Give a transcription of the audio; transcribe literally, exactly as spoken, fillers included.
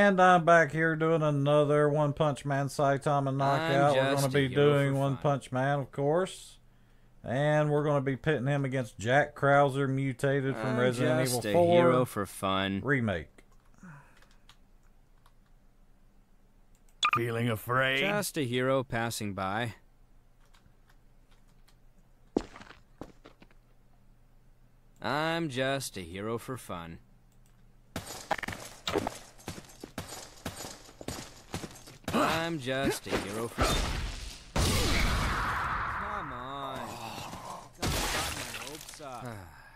And I'm back here doing another One Punch Man Saitama Knockout. We're going to be doing One Punch Man, of course. And we're going to be pitting him against Jack Krauser, mutated from I'm Resident just Evil a four. hero for fun. Remake. Feeling afraid? Just a hero passing by. I'm just a hero for fun. I'm just a hero for fun. Come on. Got my hopes up.